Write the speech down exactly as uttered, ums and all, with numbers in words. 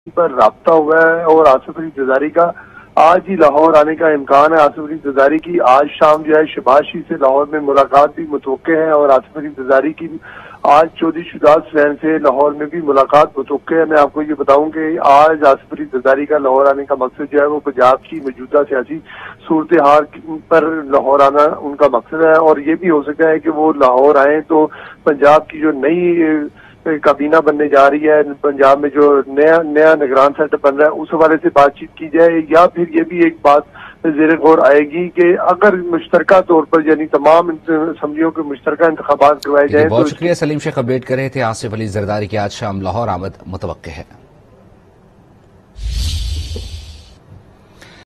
पर राब्ता हुआ है और आसिफ अली जरदारी का आज ही लाहौर आने का इम्कान है। आसिफ अली जरदारी की आज शाम जो है शहबाज शरीफ से लाहौर में मुलाकात भी मुतवक्के है और आसिफ अली जरदारी की आज चौधरी शुजात हुसैन से लाहौर में भी मुलाकात मुतवक्के है। मैं आपको ये बताऊं कि आज आसिफ अली जरदारी का लाहौर आने का मकसद जो है वो पंजाब की मौजूदा सियासी सूरत हाल पर लाहौर आना उनका मकसद है और ये भी हो सकता है कि वो लाहौर आए तो पंजाब की जो नई काबीना बनने जा रही है, पंजाब में जो नया नया निगरान सेटअप बन रहा है उस हवाले से बातचीत की जाए, या फिर ये भी एक बात ज़ेर गौर आएगी कि अगर मुश्तरका तौर पर यानी तमाम असम्बलियों के मुश्तरका इंतखाबात करवाए जाए। बहुत शुक्रिया सलीम शेख, अपडेट कर रहे थे। आसिफ अली जरदारी की आज शाम लाहौर आमद मुतवक्के है।